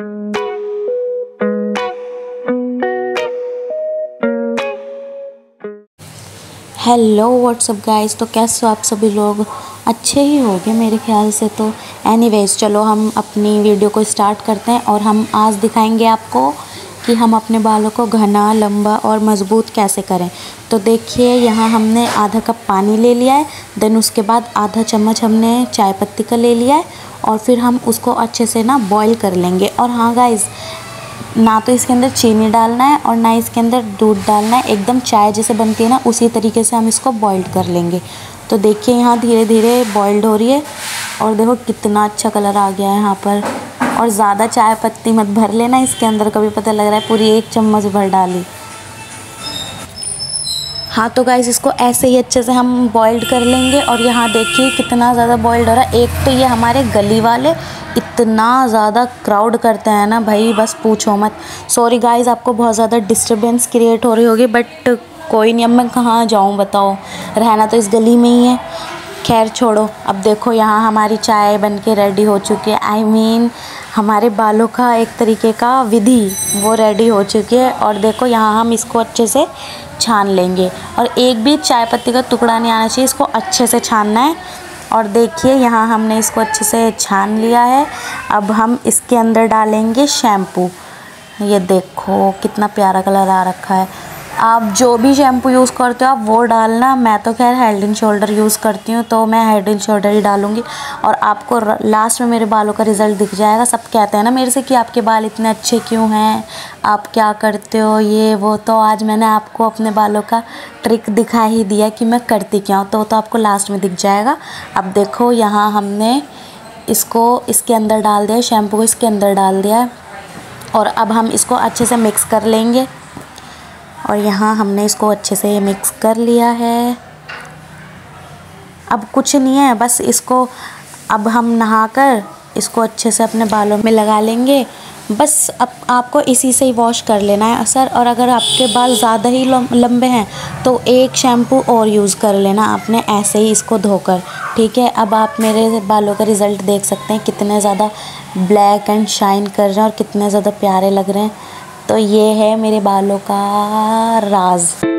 Hello what's up guys. तो कैसे हो आप सभी लोग? अच्छे ही होंगे मेरे ख्याल से। तो एनीवेज चलो हम अपनी वीडियो को स्टार्ट करते हैं और हम आज दिखाएंगे आपको कि हम अपने बालों को घना, लंबा और मज़बूत कैसे करें। तो देखिए यहाँ हमने आधा कप पानी ले लिया है, देन उसके बाद आधा चम्मच हमने चाय पत्ती का ले लिया है और फिर हम उसको अच्छे से ना बॉईल कर लेंगे। और हाँ गाइस, ना तो इसके अंदर चीनी डालना है और ना इसके अंदर दूध डालना है, एकदम चाय जैसे बनती है ना उसी तरीके से हम इसको बॉइल्ड कर लेंगे। तो देखिए यहाँ धीरे धीरे बॉइल्ड हो रही है और देखो कितना अच्छा कलर आ गया है यहाँ पर। और ज़्यादा चाय पत्ती मत भर लेना इसके अंदर, कभी पता लग रहा है पूरी 1 चम्मच भर डाली। हाँ तो गाइस इसको ऐसे ही अच्छे से हम बॉइल्ड कर लेंगे। और यहाँ देखिए कितना ज़्यादा बॉइल्ड हो रहा है। एक तो ये हमारे गली वाले इतना ज़्यादा क्राउड करते हैं ना भाई, बस पूछो मत। सॉरी गाइस, आपको बहुत ज़्यादा डिस्टर्बेंस क्रिएट हो रही होगी, बट कोई नहीं, अब मैं कहाँ जाऊँ बताओ, रहना तो इस गली में ही है। खैर छोड़ो। अब देखो यहाँ हमारी चाय बन के रेडी हो चुकी है। I mean, हमारे बालों का एक तरीके का विधि वो रेडी हो चुकी है। और देखो यहाँ हम इसको अच्छे से छान लेंगे और एक भी चाय पत्ती का टुकड़ा नहीं आना चाहिए, इसको अच्छे से छानना है। और देखिए यहाँ हमने इसको अच्छे से छान लिया है। अब हम इसके अंदर डालेंगे शैम्पू। ये देखो कितना प्यारा कलर आ रखा है। आप जो भी शैम्पू यूज़ करते हो आप वो डालना। मैं तो खैर हेड एंड शोल्डर यूज़ करती हूँ, तो मैं हेड एंड शोल्डर ही डालूँगी। और आपको लास्ट में मेरे बालों का रिज़ल्ट दिख जाएगा। सब कहते हैं ना मेरे से कि आपके बाल इतने अच्छे क्यों हैं, आप क्या करते हो, ये वो। तो आज मैंने आपको अपने बालों का ट्रिक दिखा ही दिया कि मैं करती क्या हूँ, तो आपको लास्ट में दिख जाएगा। अब देखो यहाँ हमने इसको इसके अंदर डाल दिया, शैम्पू को इसके अंदर डाल दिया है और अब हम इसको अच्छे से मिक्स कर लेंगे। और यहाँ हमने इसको अच्छे से मिक्स कर लिया है। अब कुछ नहीं है, बस इसको अब हम नहाकर इसको अच्छे से अपने बालों में लगा लेंगे। बस अब आपको इसी से ही वॉश कर लेना है सर। और अगर आपके बाल ज़्यादा ही लंबे हैं तो एक शैम्पू और यूज़ कर लेना आपने, ऐसे ही इसको धोकर। ठीक है, अब आप मेरे बालों का रिज़ल्ट देख सकते हैं, कितने ज़्यादा ब्लैक एंड शाइन कर रहे हैं और कितने ज़्यादा प्यारे लग रहे हैं। तो ये है मेरे बालों का राज।